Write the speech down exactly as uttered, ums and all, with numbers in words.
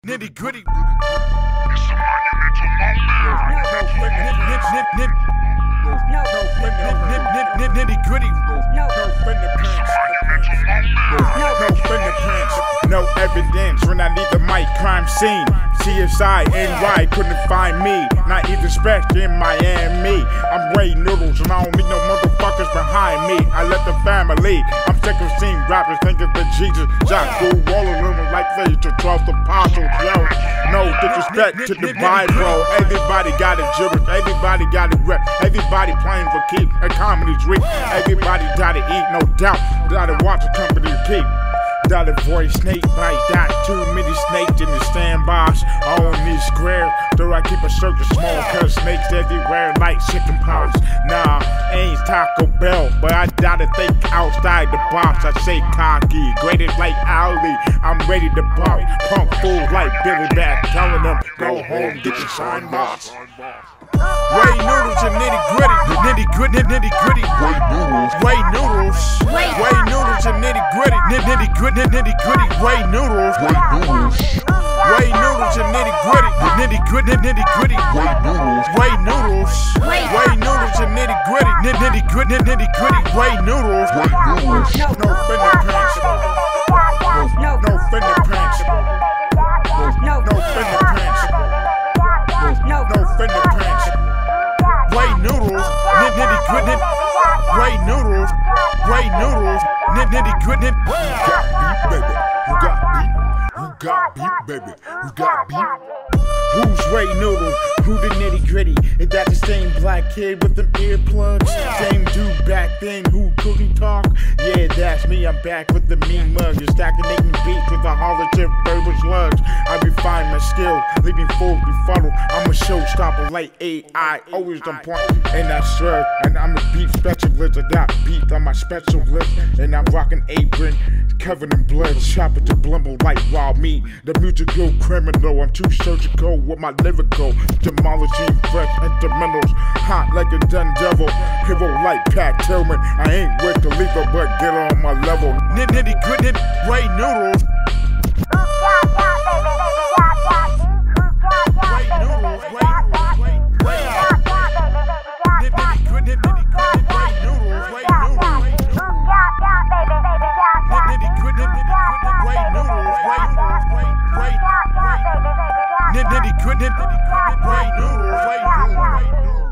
Nitty Gritty. Nitty Gritty. No evidence when I need the mic, crime scene. C S I, N Y couldn't find me. Not even Spec in Miami. I'm Ray Noodles and I don't need no motherfuckers behind me. I left the family. I'm sick of seeing rappers thinking that Jesus Jack go all of them like they the twelfth apostles, yo. No disrespect to the Bible. Everybody got a Jewish, everybody got a rep. Everybody playing for keep. Economy's weak. Everybody gotta eat, no doubt. Gotta watch the company keep. Got a voice snake bite, got too many snakes in the sandbox. On this square, though I keep a circle small, cause snakes everywhere like chicken pox. Nah, ain't Taco Bell, but I gotta think outside the box. I say cocky, graded like Ali. I'm ready to pop, punk fools like Billy Bat, telling them go home, get your sign box. Ray Noodles and Nitty Gritty. Nitty Gritty, Nitty Gritty. Ray Noodles. Ray Noodles. Ray Noodles and Nitty Gritty. Nitty Gritty, Nitty Gritty. Ray Noodles. Ray Noodles. Ray Noodles and Nitty Gritty. Nitty Gritty, Nitty Gritty. Ray Noodles. Ray Noodles. Ray Noodles and Nitty Gritty. Nitty Gritty, Nitty Gritty. Ray Noodles. Ray Noodles. No fingerprints. No fingerprints. No fingerprints. No fingerprints. Ray Noodles, Nitty Gritty. Ray Noodles, Ray Noodles, Nitty Gritty. You got beat, baby. You got beat. You got beat, baby. You got beat. Who's Ray Noodles? Who the Nitty Gritty? Is that the same black kid with them earplugs? Same dude back then who couldn't talk? Yeah, that's me. I'm back with the mean mug. You're stacking beats with a hollow tip verbal slugs. I refine my skill, leaving fools befuddled. I'm a showstopper like A I, always on point. And I shrug, and I'm a beat specialist. I got beat on my special list, and I'm rocking apron, covered in blood, chopping to blimble like raw meat. The musical criminal, I'm too surgical with my lyrical, demolishing fresh instrumentals, hot like a done devil, hero like Pat Tillman. I ain't with the leader, but get on my level. Nitty Gritty, Ray Noodles. Ray Noodles, Ray Noodles, Ray Nitty Gritty, Nitty Gritty, Ray Noodles, Ray Noodles, Nitty Gritty, Nitty Gritty, Ray Noodles, Ray Noodles, Ray Ray Ray Nitty Gritty, Nitty Gritty, Ray Noodles, Ray Noodles, Ray Noodles.